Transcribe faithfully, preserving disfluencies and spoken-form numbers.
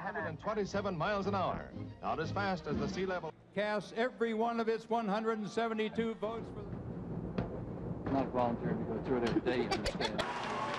hundred twenty-seven miles an hour, not as fast as the sea level. Casts every one of its one hundred seventy-two votes for... I'm not volunteering to go through it every day, you understand.